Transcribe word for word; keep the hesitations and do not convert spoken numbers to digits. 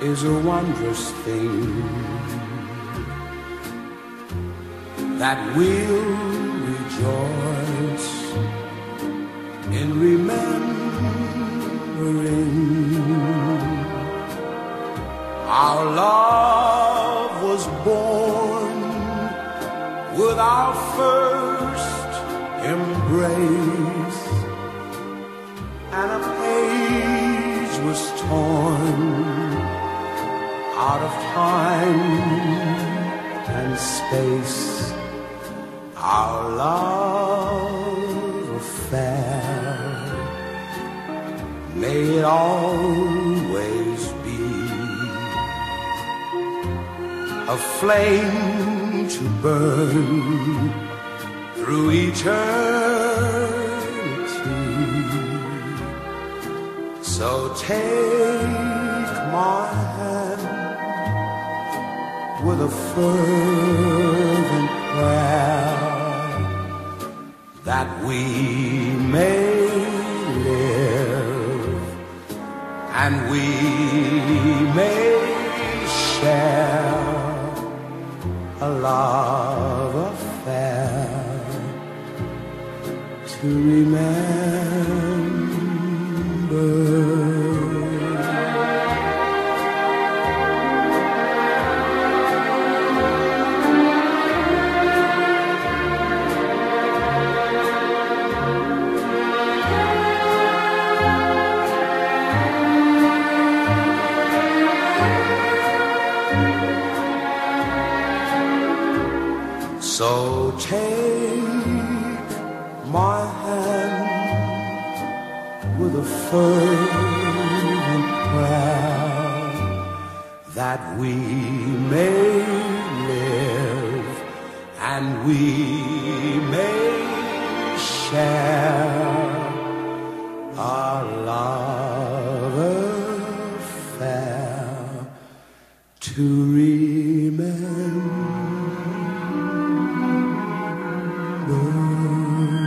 is a wondrous thing that we'll rejoice in remembering. Our love was born with our first embrace, and a page was torn out of time and space. Our love affair, may it always be a flame to burn through eternity. So take my hand with a fervent prayer that we may live and we may share a love affair to remember. So take my hand with a fervent prayer that we may live and we may share our love affair to remember.